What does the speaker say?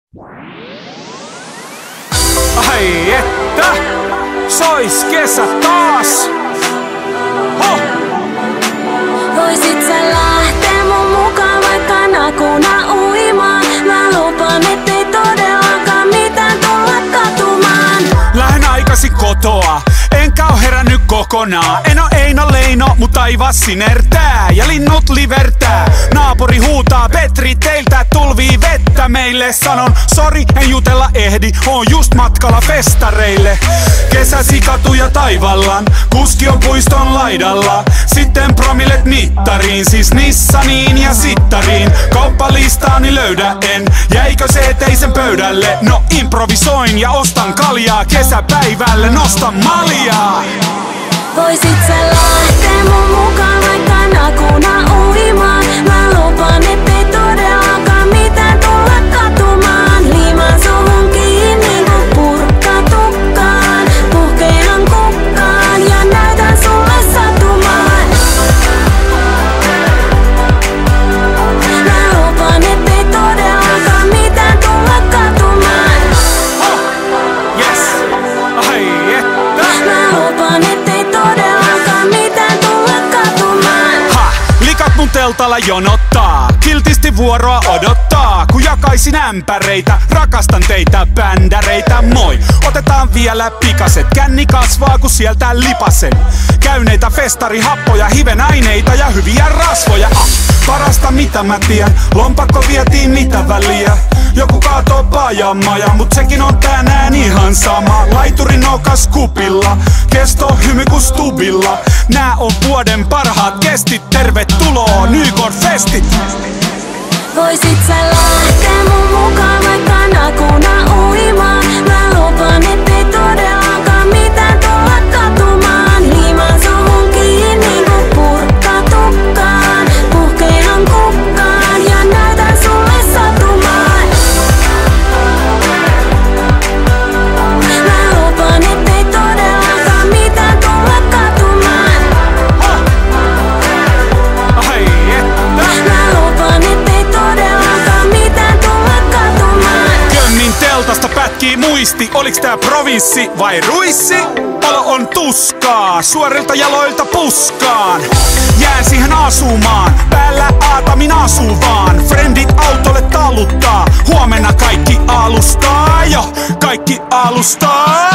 Ai että, sois kesä taas. Voisit sä lähteä mun mukaan vaikka nakuna uimaan? Mä lupaan, ettei todellakaan mitään tulla katumaan. Lähden aikaisin kotoa, enkä oo herännyt kokonaan. En oo Eino Leino, mut taivas sinertää ja linnut livertää. Naapuri huutaa, Petri, teiltä tulvii vettä meille. Sanon, sori, en jutella ehdi, oon just matkalla festareille. Kesäsi katuja taivallaan, kuski on puiston laidalla. Sitten promillet mittariin, siis Nissaniin ja Sittariin. Kauppalistaani löydä en, jäikö se eteisen pöydälle? No improvisoin ja ostan kaljaa, kesäpäivälle nostan maljaa. Voisit sä lähteä mun mukaan vaikka nakuna uimaan? Mä lupaan, ettei todellakaan mitään tulla katumaan. Liimaan suhun kiinni kun purkka tukkaan. Puhkean kukkaan ja näytän sulle satumaan. Mä lupaan, ettei todellakaan mitään tulla katumaan. Yes, ai että. Mä lupaan, ettei todellakaan mitään tulla katumaan. Ha, likat mun teltalla jonottaa, kiltisti vuoroa odottaa. Kun jakaisin ämpäreitä, rakastan teitä bändäreitä, moi. Otetaan vielä pikaset, känni kasvaa kun sieltä lipasen. Käyneitä festarihappoja, hivenaineita ja hyviä rasvoja. Parasta mitä mä tien, lompakko vietiin mitä väliä. Joku kaatoo pajamaja, mut sekin on tänään ihan sama. Laituri noukas kupilla, kesto hymy ku stubilla. Nää on vuoden parhaat kestit, tervetuloa Nykon festit. Voisit sä lähteä mun mukaan vaikka nakuna uimaan? Mä lupaan, ettei todellakaan mitään tulla katumaan. Liimaan suhun kiinni kun purkka tukkaan. Puhkean kukkaan ja näytän sulle satumaan. Mä lupaan, ettei todellakaan mitään tulla katumaan. Ai että. Mä lupaan, ettei todellakaan mitään tulla katumaan. Könnin teltasta pätkii muisti, oliks tää provinssi vai ruissi? Olo on tuskaa, suorilta jaloilta puskaan. Jään siihen asumaan, päällä aatamin asuu vaan. Frendit autolle taluttaa, huomenna kaikki alustaa jo, kaikki alustaa.